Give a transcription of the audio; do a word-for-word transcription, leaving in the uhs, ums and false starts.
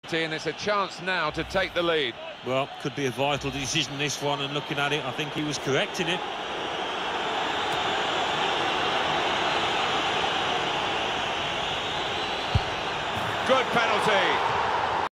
And it's a chance now to take the lead. Well, could be a vital decision, this one, and looking at it, I think he was correct in it. Good penalty.